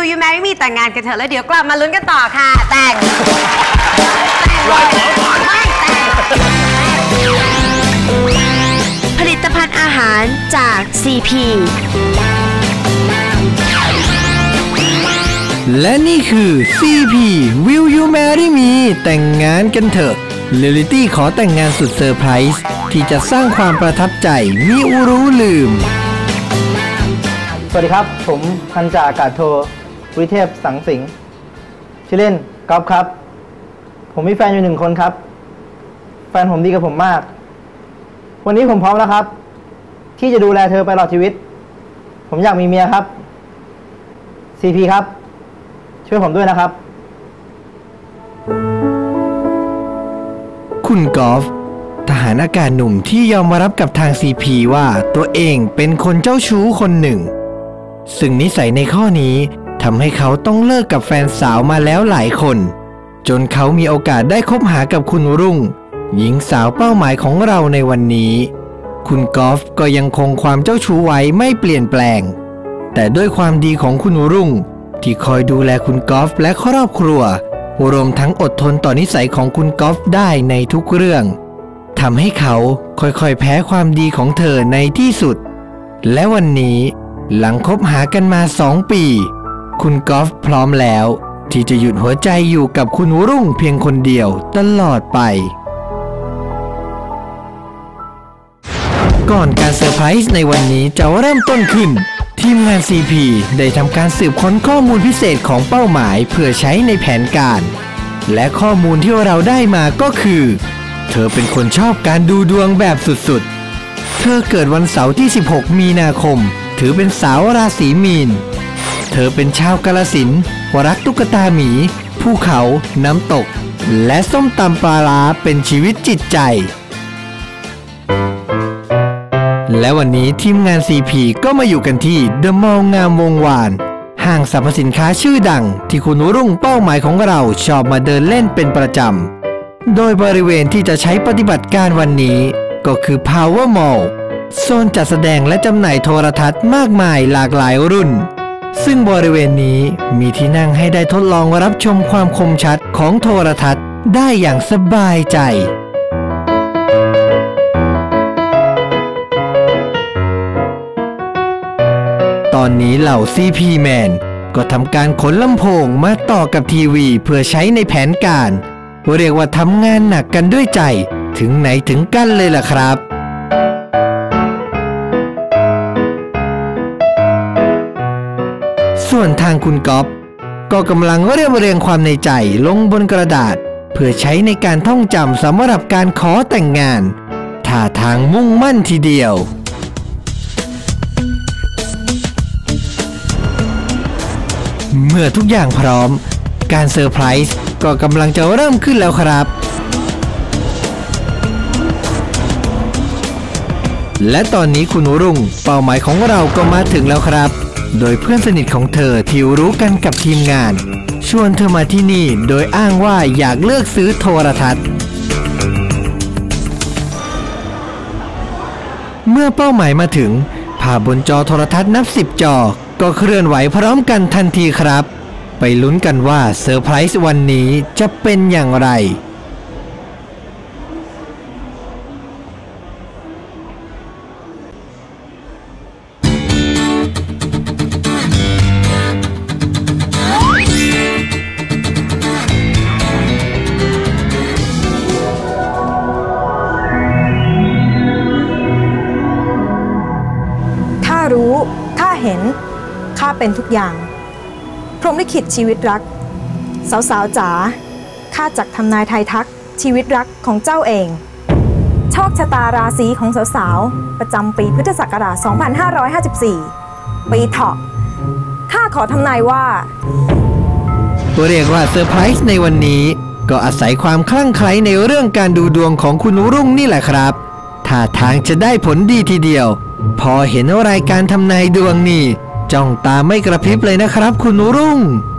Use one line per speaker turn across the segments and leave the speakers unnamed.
Will You Marry Me แต่งงานกันเถอะแล้วเดี๋ยวกลับมาลุ้นกันต่อค่ะแต่ง
ผลิตภัณฑ์อาหารจาก CP
และนี่คือ CP Will You Marry Me แต่งงานกันเถอะเรียลลิตี้ขอแต่งงานสุดเซอร์ไพรส์ที่จะสร้างความประทับใจมิรู้ลืม
สวัสดีครับผมพันจ่าอากาศโทวิเทพสังสิงห์ชื่อเล่นก๊อฟครับผมมีแฟนอยู่1 คนครับแฟนผมดีกับผมมากวันนี้ผมพร้อมแล้วครับที่จะดูแลเธอไปตลอดชีวิตผมอยากมีเมียครับ CP ครับช่วยผมด้วยนะครับ
คุณกอล์ฟทหารอากาศหนุ่มที่ยอมมารับกับทาง CP ว่าตัวเองเป็นคนเจ้าชู้คนหนึ่งซึ่งนิสัยในข้อนี้ทำให้เขาต้องเลิกกับแฟนสาวมาแล้วหลายคนจนเขามีโอกาสได้คบหากับคุณรุ่งหญิงสาวเป้าหมายของเราในวันนี้คุณกอล์ฟก็ยังคงความเจ้าชู้ไว้ไม่เปลี่ยนแปลงแต่ด้วยความดีของคุณรุ่งที่คอยดูแลคุณกอล์ฟและครอบครัวรวมทั้งอดทนต่อนิสัยของคุณกอล์ฟได้ในทุกเรื่องทำให้เขาค่อยๆแพ้ความดีของเธอในที่สุดและวันนี้หลังคบหากันมา2 ปีคุณกอล์ฟพร้อมแล้วที่จะหยุดหัวใจอยู่กับคุณรุ่งเพียงคนเดียวตลอดไปก่อนการเซอร์ไพรส์ในวันนี้จะเริ่มต้นขึ้นทีมงาน CP ได้ทำการสืบค้นข้อมูลพิเศษของเป้าหมายเพื่อใช้ในแผนการและข้อมูลที่เราได้มาก็คือเธอเป็นคนชอบการดูดวงแบบสุดๆเธอเกิดวันเสาร์ที่16 มีนาคมถือเป็นสาวราศีมีนเธอเป็นชาวกาฬสินธุ์รักตุ๊กตาหมีภูเขาน้ำตกและส้มตำปลาร้าเป็นชีวิตจิตใจและวันนี้ทีมงาน CP ก็มาอยู่กันที่เดอะมอลล์งามวงวานห้างสรรพสินค้าชื่อดังที่คุณรุ่งเป้าหมายของเราชอบมาเดินเล่นเป็นประจำโดยบริเวณที่จะใช้ปฏิบัติการวันนี้ก็คือ Power Mall โซนจัดแสดงและจำหน่ายโทรทัศน์มากมายหลากหลายรุ่นซึ่งบริเวณนี้มีที่นั่งให้ได้ทดลองรับชมความคมชัดของโทรทัศน์ได้อย่างสบายใจตอนนี้เหล่า CP Man ก็ทำการขนลำโพงมาต่อกับทีวีเพื่อใช้ในแผนการเรียกว่าทำงานหนักกันด้วยใจถึงไหนถึงกันเลยล่ะครับส่วนทางคุณก๊อฟก็กำลังเรียงความในใจลงบนกระดาษเพื่อใช้ในการท่องจำสำหรับการขอแต่งงานท่าทางมุ่งมั่นทีเดียวเมื่อทุกอย่างพร้อมการเซอร์ไพรส์ก็กำลังจะเริ่มขึ้นแล้วครับและตอนนี้คุณรุ่งเป้าหมายของเราก็มาถึงแล้วครับโดยเพื่อนสนิทของเธอที่รู้กันกับทีมงานชวนเธอมาที่นี่โดยอ้างว่าอยากเลือกซื้อโทรทัศน์เมื่อเป้าหมายมาถึงภาพบนจอโทรทัศน์นับ10 จอก็เคลื่อนไหวพร้อมกันทันทีครับไปลุ้นกันว่าเซอร์ไพรส์วันนี้จะเป็นอย่างไร
ข้ารู้ข้าเห็นข้าเป็นทุกอย่างพรหมลิขิตชีวิตรักสาวๆจ๋าข้าจักทำนายทายทักชีวิตรักของเจ้าเองโชคชะตาราศีของสาวๆประจำปีพุทธศักราช 2554 ปีเถาะข้าขอทำนายว่า
เรียกว่าเซอร์ไพรส์ในวันนี้ก็อาศัยความคลั่งไคล้ในเรื่องการดูดวงของคุณรุ่งนี่แหละครับท่าทางจะได้ผลดีทีเดียวพอเห็นรายการทำนายดวงนี่จ้องตาไม่กระพริบเลยนะครับคุณรุ่ง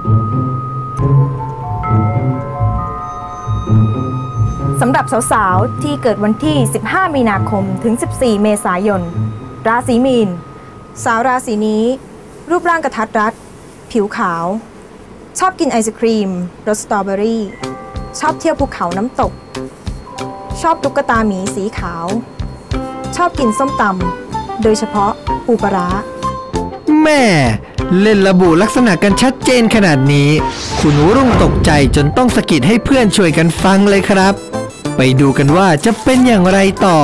สำหรับสาวๆที่เกิดวันที่15 มีนาคมถึง14 เมษายนราศีมีนสาวราศีนี้รูปร่างกระทัดรัดผิผิวขาว ชอบกินไอศครีมรสสตรอเบอรี่ชอบเที่ยวภูเขาน้ำตกชอบตุ๊กตาหมีสีขาวชอบกินส้มตำโดยเฉพาะปูปลาร้า
แม่เล่นระบุลักษณะกันชัดเจนขนาดนี้คุณรุ่งตกใจจนต้องสะกิดให้เพื่อนช่วยกันฟังเลยครับไปดูกันว่าจะเป็นอย่างไรต่อ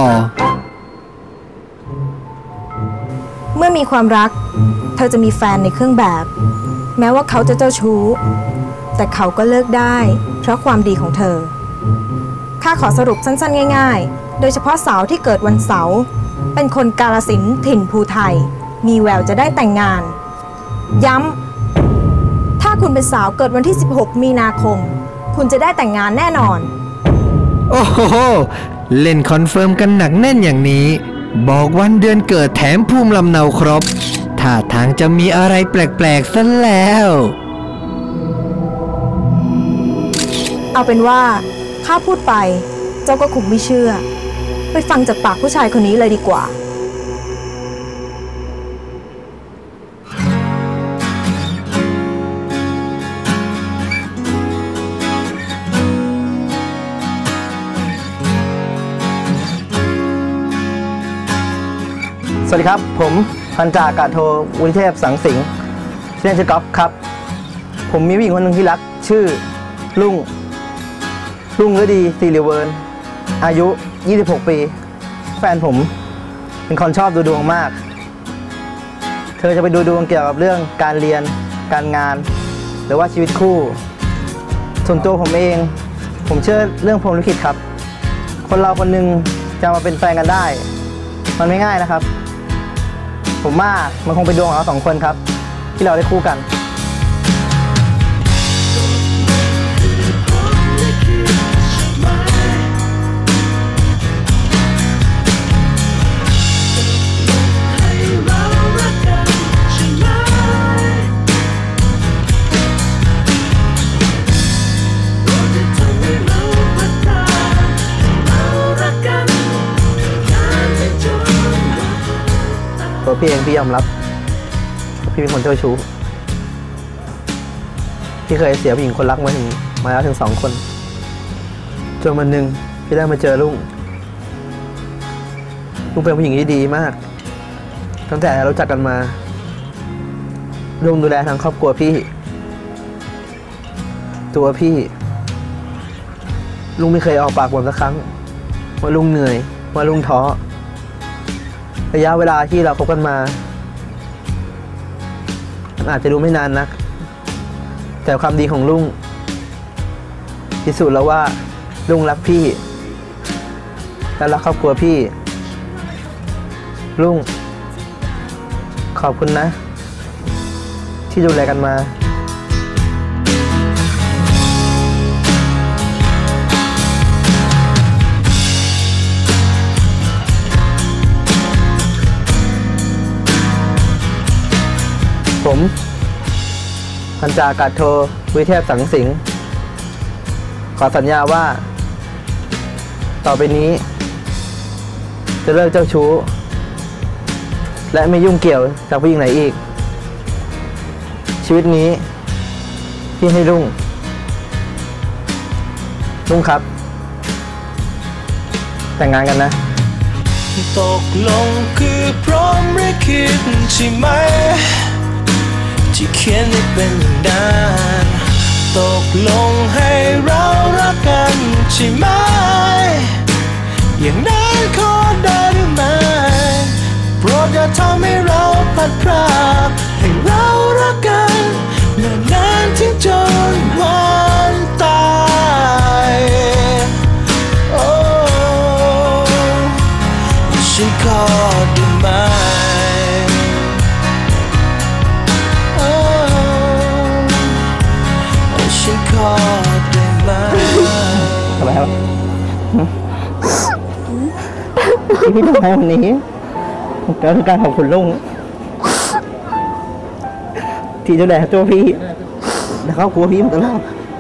เมื่อมีความรักเธอจะมีแฟนในเครื่องแบบ แม้ว่าเขาจะเจ้าชู้แต่เขาก็เลิกได้เพราะความดีของเธอข้าขอสรุปสั้นๆง่ายๆโดยเฉพาะสาวที่เกิดวันเสาร์เป็นคนกาฬสินธุ์ถิ่นภูไทยมีแววจะได้แต่งงานย้ำถ้าคุณเป็นสาวเกิดวันที่16 มีนาคมคุณจะได้แต่งงานแน่นอน
โอ้โหเล่นคอนเฟิร์มกันหนักแน่นอย่างนี้บอกวันเดือนเกิดแถมภูมิลำเนาครบท่าทางจะมีอะไรแปลกๆซะแล้ว
เอาเป็นว่าข้าพูดไปเจ้าก็คงไม่เชื่อไปฟังจากปากผู้ชายคนนี้เลยดีกว่า
สวัสดีครับผมพันจ่าอากาศโทวุฒิเทพสังสิงห์ชื่อเล่นชื่อก๊อฟครับผมมีผู้หญิงคนหนึ่งที่รักชื่อรุ่งฤดีศิริเวิร์นอายุ26 ปีแฟนผมเป็นคนชอบดูดวงมากเธอจะไปดูดวงเกี่ยวกับเรื่องการเรียนการงานหรือว่าชีวิตคู่ส่วนตัวผมเองผมเชื่อเรื่องพรหมลิขิตครับคนเราคนหนึ่งจะมาเป็นแฟนกันได้มันไม่ง่ายนะครับผมว่ามันคงเป็นดวงของเรา2 คนครับที่เราได้คู่กันตัวพี่เองพี่ยอมรับพี่เป็นคนเจ้าชู้พี่เคยเสียผู้หญิงคนรักมาแล้วถึง2 คนจนวันหนึ่งพี่ได้มาเจอลุงเป็นผู้หญิงที่ดีมากตั้งแต่รู้จักกันมาลุงดูแลทั้งครอบครัวพี่ตัวพี่ลุงไม่เคยออกปากบ่นสักครั้งว่าลุงเหนื่อยว่าลุงท้อระยะเวลาที่เราคบกันมามันอาจจะดูไม่นานนักแต่ความดีของลุงพิสูจน์แล้วว่าลุงรักพี่และรักครอบครัวพี่ลุงขอบคุณนะที่ดูแลกันมาผมพันจ่าอากาศโทวุฒิเทพสังสิงห์ขอสัญญาว่าต่อไปนี้จะเลิกเจ้าชู้และไม่ยุ่งเกี่ยวกับผู้หญิงไหนอีกชีวิตนี้พี่ให้รุ่งครับแต่งงานกันนะ
ตกลงคือพร้อมหรือคิดใช่ไหมที่เขียนให้เป็นอย่างนั้นตกลงให้เรารักกันใช่ไหมอย่างนั้นขอได้หรือไม่โปรดอย่าทำให้เราพลัดพรากให้เรารักกันนานๆถึงจนวันตายโอ้ฉันขอได้ไหม
ทำไมครับที่พี่ทำให้วันนี้ก็คือการขอบคุณลุงที่ดูแลตัวพี่และครอบครัวพี่มาตลอด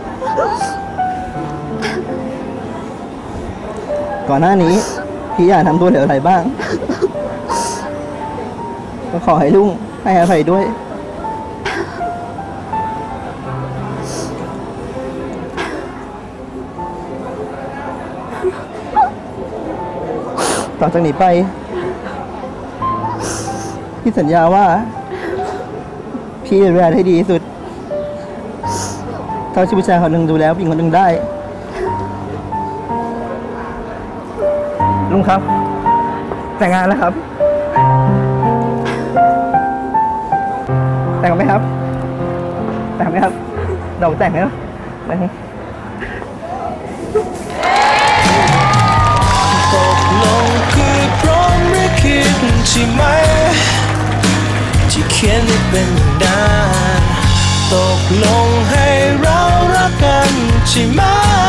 ก่อนหน้านี้พี่อยากทำตัวเหลวไหลบ้างก็ขอให้ลุงให้อภัยด้วยต่อจากนี้ไปพี่สัญญาว่าพี่จะดูแลให้ดีที่สุดเท่าที่ผู้ชายคนหนึ่งดูแลผู้หญิงคนหนึ่งได้ลุงครับแต่งงานแล้วครับแต่งไหมครับแต่งไหมครับเราแต่งไหมครับ
ตกลงคือพร้อมหรือคิดใช่ไหมที่เขียนให้เป็นอย่างนั้นตกลงให้เรารักกันใช่ไหม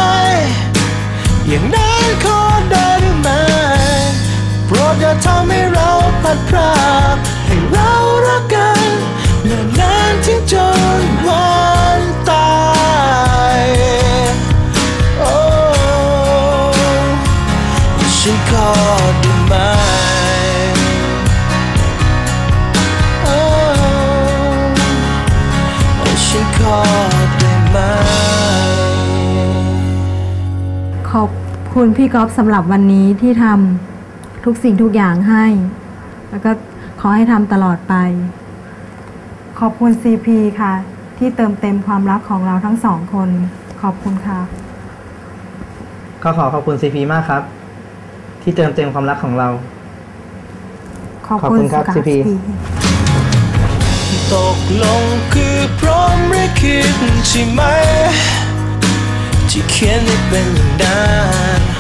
อย่างนั้นขอได้หรือไม่โปรดอย่าทำให้เราพลัดพรากให้เรารักกันเนิ่นนานถึงจนวันตายโอ้ฉันขอได้ไหมโอ้ฉันขอได้ไหม
ขอบคุณพี่ก๊อฟสำหรับวันนี้ที่ทำทุกสิ่งทุกอย่างให้แล้วก็ขอให้ทำตลอดไปขอบคุณ CP ค่ะที่เติมเต็มความรักของเราทั้งสองคนขอบคุณค่ะ
ก็ขอบคุณ CP มากครับที่เติมเต็มความรักของเราขอบคุณครับ CP
ตกลงคือพร้อมหรือคิดใช่ไหมที่เขียนให้เป็นอย่างนั้น